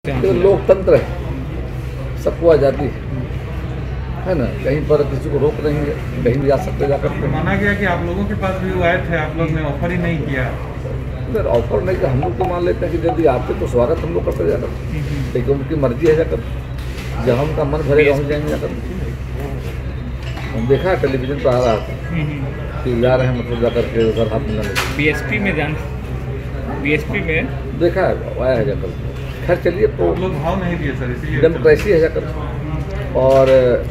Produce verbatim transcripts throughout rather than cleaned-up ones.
तो लोकतंत्र है, सबको आज़ादी है है ना। कहीं पर किसी को रोक नहीं है, कहीं भी जा सकते जाकर। माना गया कि आप लोगों के पास भी वो आए थे, आप लोग ने ऑफर ही नहीं किया। सर ऑफर नहीं कि हम लोग तो मान लेते हैं कि यदि आपके तो स्वागत हम लोग करते जाकर, लेकिन उनकी मर्जी है जाकर, जब उनका मन भरेगा हम जाएंगे जाकर। हम देखा है टेलीविजन पर आ रहा था कि जा रहे हैं मतलब जाकर के उधर हाथ मिलाने। बीएसपी में जान बीएसपी में देखा है आया है जाकर। खैर चलिए, तो लोग भाव नहीं दिए सर, इसीलिए डेमोक्रेसी है जाकर। और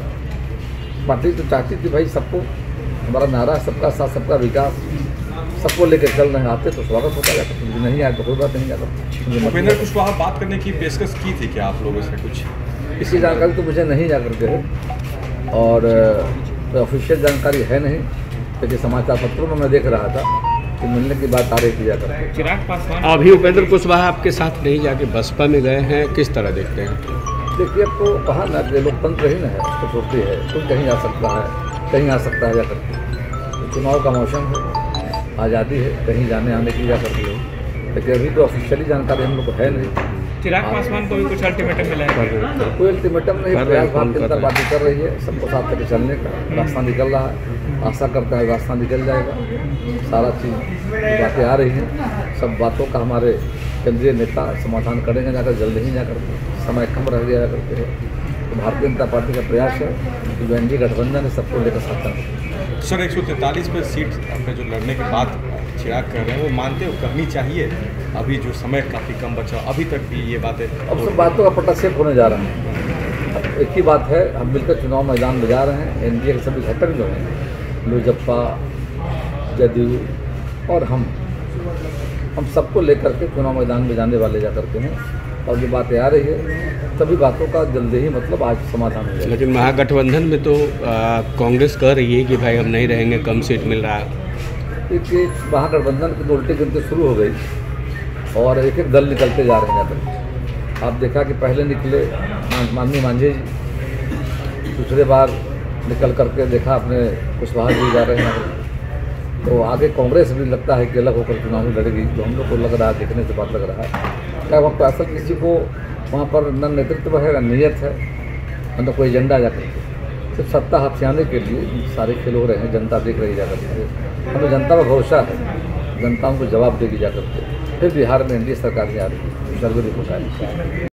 पार्टी तो चाहती थी भाई सबको, हमारा नारा सबका साथ सबका विकास, सबको लेकर चल रहे हैं। आते तो स्वागत होता जाकर, नहीं आए तो कोई बात नहीं जाकर। उपेंद्र कुशवाहा बात करने की पेशकश की थी क्या आप लोगों से कुछ? इसकी जानकारी तो मुझे नहीं जाकर के है, और ऑफिशियल जानकारी है नहीं, क्योंकि समाचार पत्रों में मैं देख रहा था कि मिलने की बात आ रही थी जाकर। चिराग पासवान अभी उपेंद्र कुशवाहा आपके साथ नहीं जाके बसपा में गए हैं, किस तरह देखते हैं? देखिए, अब तो कहा ना कि लोकतंत्र ही ना है, तो सोचती है कोई कहीं आ सकता है, कहीं आ सकता है जाकर। तो चुनाव का मौसम है, आज़ादी है, कहीं जाने आने की जाकर के। लेकिन अभी तो ऑफिशियली जानकारी हम लोग को है नहीं। चिराग पासवान को भी कुछ अल्टीमेटम मिला है? कोई अल्टीमेटम नहीं, प्रयास भारतीय जनता पार्टी कर रही है सबको साथ करके चलने का। रास्ता निकल रहा है, आशा करता है रास्ता निकल जाएगा। सारा चीज़ बातें आ रही हैं, सब बातों का हमारे केंद्रीय नेता समाधान करेंगे जाकर, जल्द ही जाकर। समय कम रह गया करते हैं, तो भारतीय जनता पार्टी का प्रयास है कि जो एनडीए गठबंधन है सबको लेकर साथ है। सर एक सौ तैंतालीस पर सीट अपने जो लड़ने की बात चिराग कर रहे हैं, वो मानते हो करनी चाहिए? अभी जो समय काफ़ी कम बचा, अभी तक भी ये बातें, अब सब बातों का पटाक्षेप होने जा रहा है। एक ही बात है, हम मिलकर चुनाव मैदान में जा रहे हैं। एनडीए के सभी घटक जो हैं, लोजपा, जदयू और हम हम सबको लेकर के चुनाव मैदान में जाने वाले जा करके हैं। और जो बातें आ रही है, सभी बातों का जल्दी ही मतलब आज समाधान हो जाएगा। लेकिन महागठबंधन में तो आ, कांग्रेस कह रही है कि भाई हम नहीं रहेंगे, कम सीट मिल रहा है। देखिए, महागठबंधन की तो उल्टी गिनती शुरू हो गई और एक एक दल निकलते जा रहे हैं जाकर। आप देखा कि पहले निकले माननीय मांझी जी, दूसरे बार निकल करके देखा अपने कुशवाहा जी जा रहे हैं। तो आगे कांग्रेस भी लगता है कि अलग होकर चुनाव में लड़ेगी, तो हम लोग को लग रहा है, देखने से बात लग रहा है क्या वहाँ पर असल किसी को वहाँ पर न नेतृत्व है, न नीयत है, न तो कोई एजेंडा जाकर के। सिर्फ सत्ता हाथ के लिए सारे खेल हो रहे हैं। जनता देख रही जाकर के, हमें जनता पर भरोसा है, जनता उनको जवाब देगी जाकर के। फिर बिहार में एनडीए सरकार नहीं आ रही, सर्वे रिपोर्ट आई।